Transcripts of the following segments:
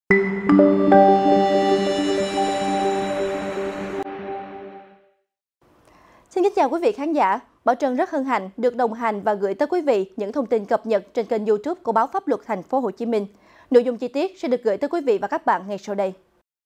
Xin kính chào quý vị khán giả. Bảo Trân rất hân hạnh được đồng hành và gửi tới quý vị những thông tin cập nhật trên kênh YouTube của Báo Pháp Luật Thành phố Hồ Chí Minh. Nội dung chi tiết sẽ được gửi tới quý vị và các bạn ngay sau đây.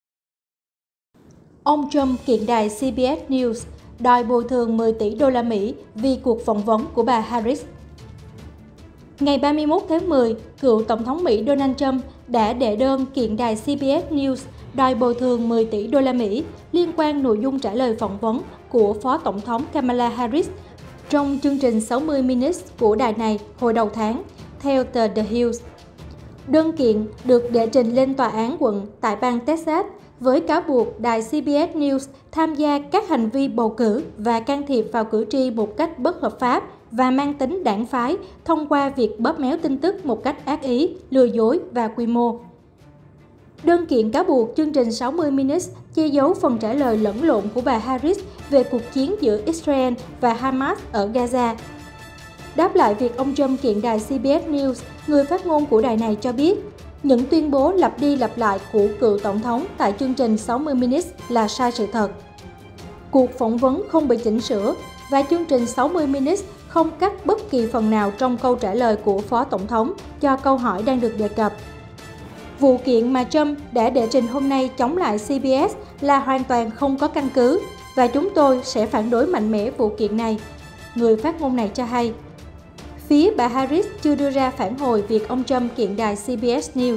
Ông Trump kiện đài CBS News đòi bồi thường 10 tỷ đô la Mỹ vì cuộc phỏng vấn của bà Harris. Ngày 31 tháng 10, cựu Tổng thống Mỹ Donald Trump đã đệ đơn kiện đài CBS News đòi bồi thường 10 tỷ đô la Mỹ liên quan nội dung trả lời phỏng vấn của Phó Tổng thống Kamala Harris trong chương trình 60 Minutes của đài này hồi đầu tháng, theo tờ The Hill. Đơn kiện được đệ trình lên tòa án quận tại bang Texas với cáo buộc đài CBS News tham gia các hành vi bầu cử và can thiệp vào cử tri một cách bất hợp pháp và mang tính đảng phái thông qua việc bóp méo tin tức một cách ác ý, lừa dối và quy mô. Đơn kiện cáo buộc chương trình 60 Minutes che giấu phần trả lời lẫn lộn của bà Harris về cuộc chiến giữa Israel và Hamas ở Gaza. Đáp lại việc ông Trump kiện đài CBS News, người phát ngôn của đài này cho biết, những tuyên bố lặp đi lặp lại của cựu tổng thống tại chương trình 60 Minutes là sai sự thật. Cuộc phỏng vấn không bị chỉnh sửa và chương trình 60 Minutes không cắt bất kỳ phần nào trong câu trả lời của Phó Tổng thống cho câu hỏi đang được đề cập. Vụ kiện mà Trump đã đệ trình hôm nay chống lại CBS là hoàn toàn không có căn cứ và chúng tôi sẽ phản đối mạnh mẽ vụ kiện này, người phát ngôn này cho hay. Phía bà Harris chưa đưa ra phản hồi việc ông Trump kiện đài CBS News.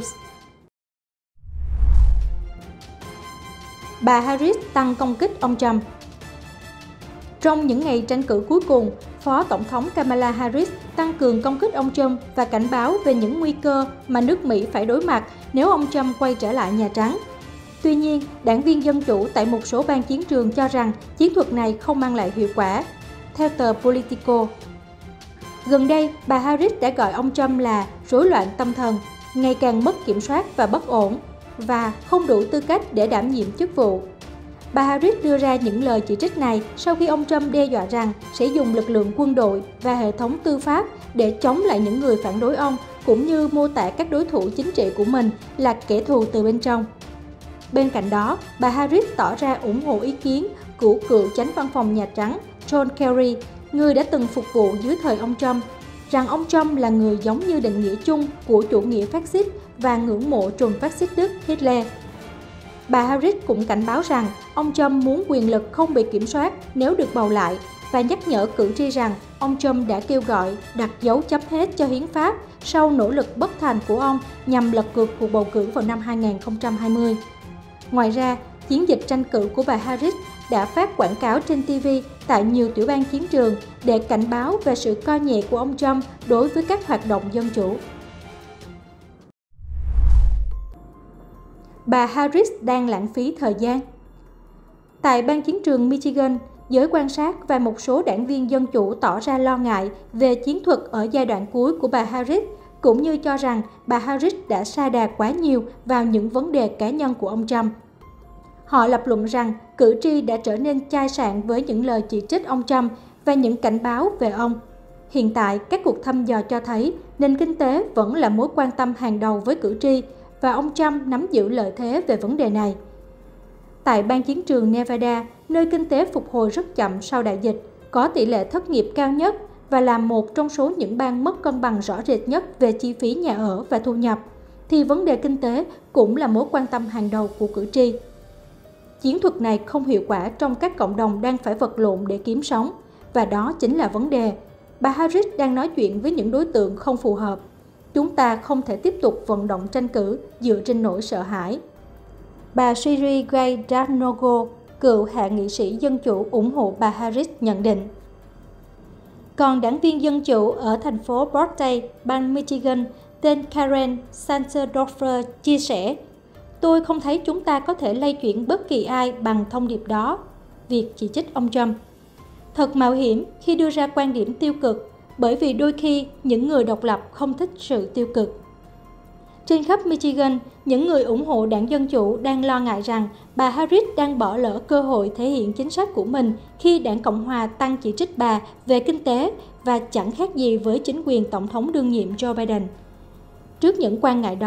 Bà Harris tăng công kích ông Trump. Trong những ngày tranh cử cuối cùng, Phó Tổng thống Kamala Harris tăng cường công kích ông Trump và cảnh báo về những nguy cơ mà nước Mỹ phải đối mặt nếu ông Trump quay trở lại Nhà Trắng. Tuy nhiên, đảng viên Dân Chủ tại một số bang chiến trường cho rằng chiến thuật này không mang lại hiệu quả. Theo tờ Politico, gần đây, bà Harris đã gọi ông Trump là rối loạn tâm thần, ngày càng mất kiểm soát và bất ổn, và không đủ tư cách để đảm nhiệm chức vụ. Bà Harris đưa ra những lời chỉ trích này sau khi ông Trump đe dọa rằng sẽ dùng lực lượng quân đội và hệ thống tư pháp để chống lại những người phản đối ông, cũng như mô tả các đối thủ chính trị của mình là kẻ thù từ bên trong. Bên cạnh đó, bà Harris tỏ ra ủng hộ ý kiến của cựu chánh văn phòng Nhà Trắng John Kerry, người đã từng phục vụ dưới thời ông Trump, rằng ông Trump là người giống như định nghĩa chung của chủ nghĩa phát xít và ngưỡng mộ trùm phát xít Đức Hitler. Bà Harris cũng cảnh báo rằng ông Trump muốn quyền lực không bị kiểm soát nếu được bầu lại và nhắc nhở cử tri rằng ông Trump đã kêu gọi đặt dấu chấm hết cho hiến pháp sau nỗ lực bất thành của ông nhằm lật ngược cuộc bầu cử vào năm 2020. Ngoài ra, chiến dịch tranh cử của bà Harris đã phát quảng cáo trên TV tại nhiều tiểu bang chiến trường để cảnh báo về sự coi nhẹ của ông Trump đối với các hoạt động dân chủ. Bà Harris đang lãng phí thời gian. Tại bang chiến trường Michigan, giới quan sát và một số đảng viên Dân Chủ tỏ ra lo ngại về chiến thuật ở giai đoạn cuối của bà Harris, cũng như cho rằng bà Harris đã sa đà quá nhiều vào những vấn đề cá nhân của ông Trump. Họ lập luận rằng cử tri đã trở nên chai sạn với những lời chỉ trích ông Trump và những cảnh báo về ông. Hiện tại, các cuộc thăm dò cho thấy nền kinh tế vẫn là mối quan tâm hàng đầu với cử tri và ông Trump nắm giữ lợi thế về vấn đề này. Tại bang chiến trường Nevada, nơi kinh tế phục hồi rất chậm sau đại dịch, có tỷ lệ thất nghiệp cao nhất và là một trong số những bang mất cân bằng rõ rệt nhất về chi phí nhà ở và thu nhập, thì vấn đề kinh tế cũng là mối quan tâm hàng đầu của cử tri. Chiến thuật này không hiệu quả trong các cộng đồng đang phải vật lộn để kiếm sống, và đó chính là vấn đề. Bà Harris đang nói chuyện với những đối tượng không phù hợp. Chúng ta không thể tiếp tục vận động tranh cử dựa trên nỗi sợ hãi. Bà Siri Gray Darnogo, cựu hạ nghị sĩ Dân Chủ ủng hộ bà Harris nhận định. Còn đảng viên Dân Chủ ở thành phố Butte, bang Michigan, tên Karen Santerdorfer chia sẻ, tôi không thấy chúng ta có thể lay chuyển bất kỳ ai bằng thông điệp đó, việc chỉ trích ông Trump. Thật mạo hiểm khi đưa ra quan điểm tiêu cực, bởi vì đôi khi những người độc lập không thích sự tiêu cực. Trên khắp Michigan, những người ủng hộ đảng Dân Chủ đang lo ngại rằng bà Harris đang bỏ lỡ cơ hội thể hiện chính sách của mình khi đảng Cộng Hòa tăng chỉ trích bà về kinh tế và chẳng khác gì với chính quyền Tổng thống đương nhiệm Joe Biden. Trước những quan ngại đó,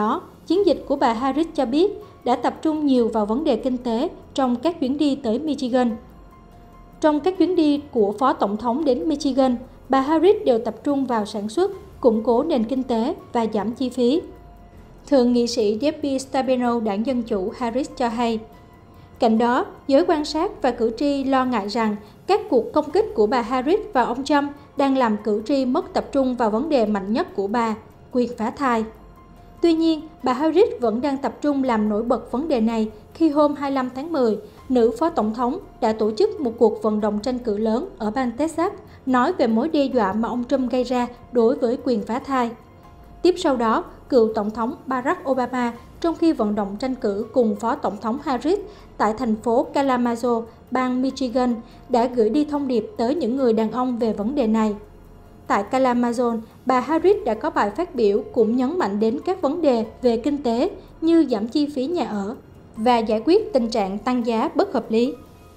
chiến dịch của bà Harris cho biết đã tập trung nhiều vào vấn đề kinh tế trong các chuyến đi tới Michigan. Trong các chuyến đi của Phó Tổng thống đến Michigan, bà Harris đều tập trung vào sản xuất, củng cố nền kinh tế và giảm chi phí. Thượng nghị sĩ Debbie Stabenow đảng Dân Chủ Harris cho hay. Cạnh đó, giới quan sát và cử tri lo ngại rằng các cuộc công kích của bà Harris và ông Trump đang làm cử tri mất tập trung vào vấn đề mạnh nhất của bà, quyền phá thai. Tuy nhiên, bà Harris vẫn đang tập trung làm nổi bật vấn đề này khi hôm 25 tháng 10, nữ phó tổng thống đã tổ chức một cuộc vận động tranh cử lớn ở bang Texas nói về mối đe dọa mà ông Trump gây ra đối với quyền phá thai. Tiếp sau đó, cựu Tổng thống Barack Obama trong khi vận động tranh cử cùng Phó Tổng thống Harris tại thành phố Kalamazoo, bang Michigan đã gửi đi thông điệp tới những người đàn ông về vấn đề này. Tại Kalamazoo, bà Harris đã có bài phát biểu cũng nhấn mạnh đến các vấn đề về kinh tế như giảm chi phí nhà ở và giải quyết tình trạng tăng giá bất hợp lý.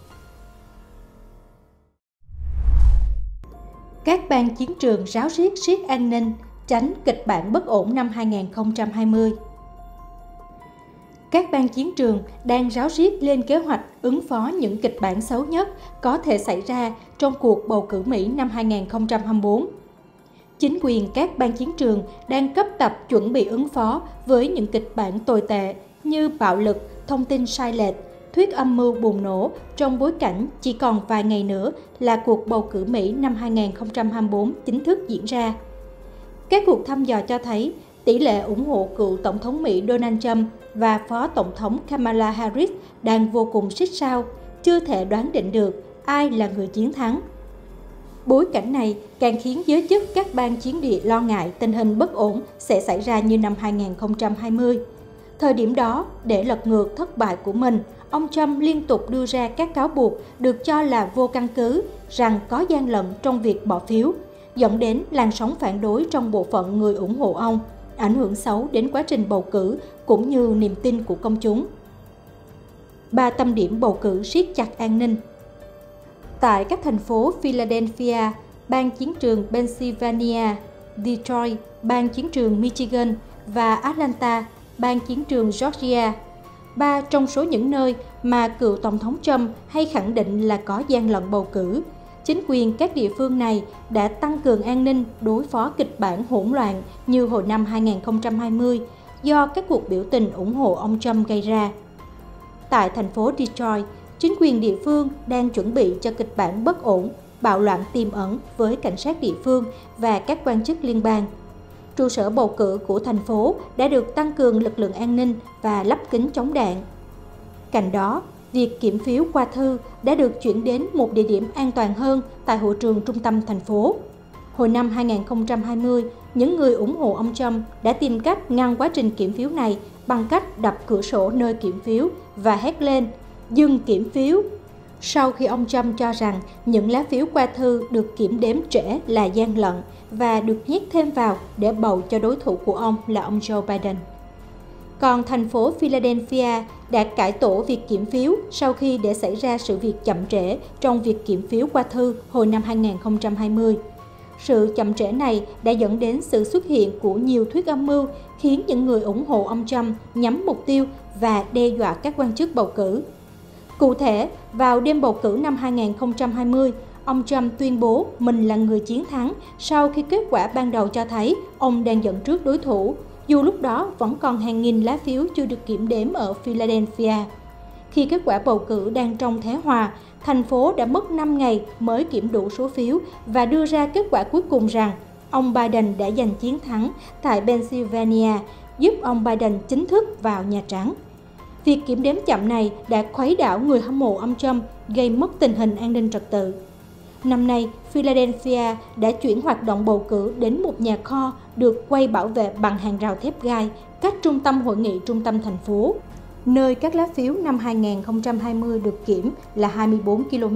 Các bang chiến trường ráo riết siết an ninh, tránh kịch bản bất ổn năm 2020. Các bang chiến trường đang ráo riết lên kế hoạch ứng phó những kịch bản xấu nhất có thể xảy ra trong cuộc bầu cử Mỹ năm 2024. Chính quyền các bang chiến trường đang cấp tập chuẩn bị ứng phó với những kịch bản tồi tệ như bạo lực, thông tin sai lệch, thuyết âm mưu bùng nổ trong bối cảnh chỉ còn vài ngày nữa là cuộc bầu cử Mỹ năm 2024 chính thức diễn ra. Các cuộc thăm dò cho thấy tỷ lệ ủng hộ cựu Tổng thống Mỹ Donald Trump và Phó Tổng thống Kamala Harris đang vô cùng xích sao, chưa thể đoán định được ai là người chiến thắng. Bối cảnh này càng khiến giới chức các bang chiến địa lo ngại tình hình bất ổn sẽ xảy ra như năm 2020. Thời điểm đó, để lật ngược thất bại của mình, ông Trump liên tục đưa ra các cáo buộc được cho là vô căn cứ rằng có gian lận trong việc bỏ phiếu, dẫn đến làn sóng phản đối trong bộ phận người ủng hộ ông, ảnh hưởng xấu đến quá trình bầu cử cũng như niềm tin của công chúng. 3 tâm điểm bầu cử siết chặt an ninh. Tại các thành phố Philadelphia, bang chiến trường Pennsylvania, Detroit, bang chiến trường Michigan và Atlanta, bang chiến trường Georgia, 3 trong số những nơi mà cựu Tổng thống Trump hay khẳng định là có gian lận bầu cử. Chính quyền các địa phương này đã tăng cường an ninh đối phó kịch bản hỗn loạn như hồi năm 2020 do các cuộc biểu tình ủng hộ ông Trump gây ra. Tại thành phố Detroit, chính quyền địa phương đang chuẩn bị cho kịch bản bất ổn, bạo loạn tiềm ẩn với cảnh sát địa phương và các quan chức liên bang. Trụ sở bầu cử của thành phố đã được tăng cường lực lượng an ninh và lắp kính chống đạn. Cạnh đó, việc kiểm phiếu qua thư đã được chuyển đến một địa điểm an toàn hơn tại hội trường trung tâm thành phố. Hồi năm 2020, những người ủng hộ ông Trump đã tìm cách ngăn quá trình kiểm phiếu này bằng cách đập cửa sổ nơi kiểm phiếu và hét lên "Dừng kiểm phiếu!" Sau khi ông Trump cho rằng những lá phiếu qua thư được kiểm đếm trễ là gian lận và được nhét thêm vào để bầu cho đối thủ của ông là ông Joe Biden. Còn thành phố Philadelphia đã cải tổ việc kiểm phiếu sau khi để xảy ra sự việc chậm trễ trong việc kiểm phiếu qua thư hồi năm 2020. Sự chậm trễ này đã dẫn đến sự xuất hiện của nhiều thuyết âm mưu khiến những người ủng hộ ông Trump nhắm mục tiêu và đe dọa các quan chức bầu cử. Cụ thể, vào đêm bầu cử năm 2020, ông Trump tuyên bố mình là người chiến thắng sau khi kết quả ban đầu cho thấy ông đang dẫn trước đối thủ, dù lúc đó vẫn còn hàng nghìn lá phiếu chưa được kiểm đếm ở Philadelphia. Khi kết quả bầu cử đang trong thế hòa, thành phố đã mất 5 ngày mới kiểm đủ số phiếu và đưa ra kết quả cuối cùng rằng ông Biden đã giành chiến thắng tại Pennsylvania, giúp ông Biden chính thức vào Nhà Trắng. Việc kiểm đếm chậm này đã khuấy đảo người hâm mộ ông Trump, gây mất tình hình an ninh trật tự. Năm nay, Philadelphia đã chuyển hoạt động bầu cử đến một nhà kho được quay bảo vệ bằng hàng rào thép gai cách trung tâm hội nghị trung tâm thành phố, nơi các lá phiếu năm 2020 được kiểm là 24 km.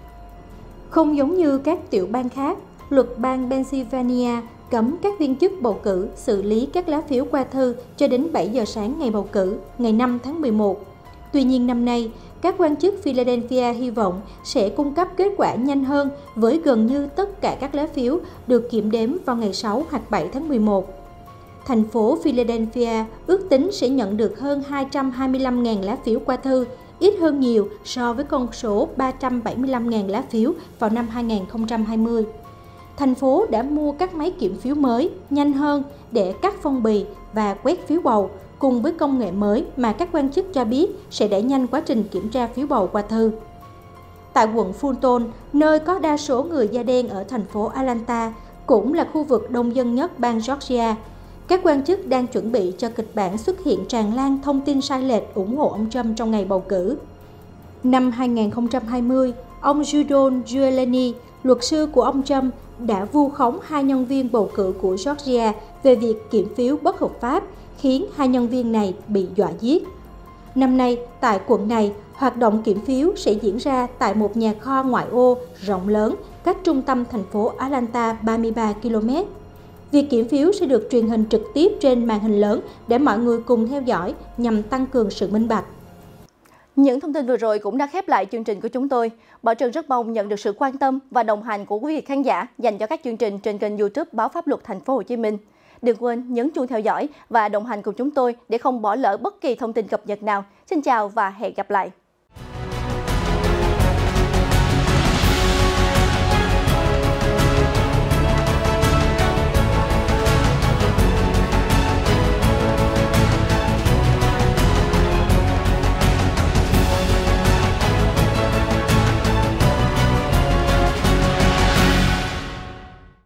Không giống như các tiểu bang khác, luật bang Pennsylvania cấm các viên chức bầu cử xử lý các lá phiếu qua thư cho đến 7 giờ sáng ngày bầu cử, ngày 5 tháng 11. Tuy nhiên năm nay, các quan chức Philadelphia hy vọng sẽ cung cấp kết quả nhanh hơn với gần như tất cả các lá phiếu được kiểm đếm vào ngày 6 hoặc 7 tháng 11. thành phố Philadelphia ước tính sẽ nhận được hơn 225.000 lá phiếu qua thư, ít hơn nhiều so với con số 375.000 lá phiếu vào năm 2020. Thành phố đã mua các máy kiểm phiếu mới, nhanh hơn để cắt phong bì và quét phiếu bầu, cùng với công nghệ mới mà các quan chức cho biết sẽ đẩy nhanh quá trình kiểm tra phiếu bầu qua thư. Tại quận Fulton, nơi có đa số người da đen ở thành phố Atlanta, cũng là khu vực đông dân nhất bang Georgia, các quan chức đang chuẩn bị cho kịch bản xuất hiện tràn lan thông tin sai lệch ủng hộ ông Trump trong ngày bầu cử. Năm 2020, ông Giuliano Giuliani, luật sư của ông Trump, đã vu khống 2 nhân viên bầu cử của Georgia về việc kiểm phiếu bất hợp pháp, khiến 2 nhân viên này bị dọa giết. Năm nay, tại quận này, hoạt động kiểm phiếu sẽ diễn ra tại một nhà kho ngoại ô rộng lớn cách trung tâm thành phố Atlanta 33 km. Việc kiểm phiếu sẽ được truyền hình trực tiếp trên màn hình lớn để mọi người cùng theo dõi nhằm tăng cường sự minh bạch. Những thông tin vừa rồi cũng đã khép lại chương trình của chúng tôi. Bảo Trân rất mong nhận được sự quan tâm và đồng hành của quý vị khán giả dành cho các chương trình trên kênh YouTube Báo Pháp Luật Thành phố Hồ Chí Minh. Đừng quên nhấn chuông theo dõi và đồng hành cùng chúng tôi để không bỏ lỡ bất kỳ thông tin cập nhật nào. Xin chào và hẹn gặp lại.